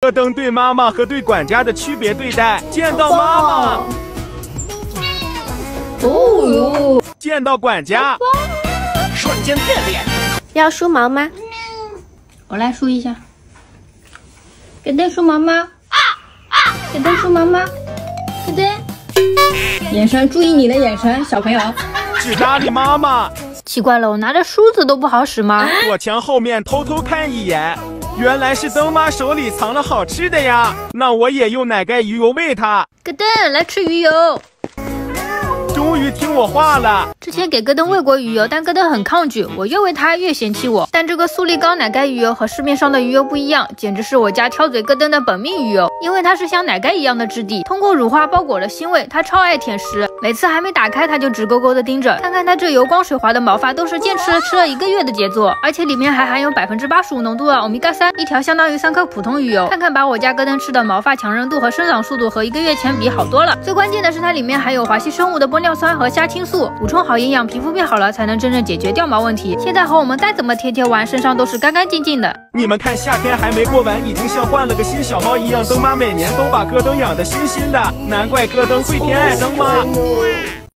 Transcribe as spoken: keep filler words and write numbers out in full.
咯噔对妈妈和对管家的区别对待。见到妈妈， 哦哟， 见到管家，瞬间变脸。 要梳毛吗？ 我来梳一下。咯噔梳毛吗？咯噔梳毛吗？咯噔。眼神，注意你的眼神，小朋友。 只搭理妈妈。 奇怪了，我拿着梳子都不好使吗？ 躲墙后面偷偷看一眼，原来是灯妈手里藏了好吃的呀。那我也用奶盖鱼油喂它。 咯噔，来吃鱼油。 终于听我话了。 之前给咯噔喂过鱼油，但咯噔很抗拒，我越喂它越嫌弃我。但这个速力高奶盖鱼油和市面上的鱼油不一样，简直是我家挑嘴咯噔的本命鱼油，因为它是像奶盖一样的质地，通过乳化包裹了腥味，它超爱舔食。每次还没打开，它就直勾勾的盯着，看看它这油光水滑的毛发，都是坚持了吃了一个月的杰作，而且里面还含有百分之八十五浓度的欧米伽三，一条相当于三颗普通鱼油。看看把我家咯噔吃的毛发强韧度和生长速度和一个月前比好多了。最关键的是它里面含有华烯生物的玻尿酸和虾青素，补充好营养，皮肤变好了，才能真正解决掉毛问题。现在和我们再怎么贴贴玩，身上都是干干净净的。 你们看，夏天还没过完，已经像换了个新小猫一样。灯妈每年都把咯噔养得新新的，难怪咯噔会偏爱灯妈。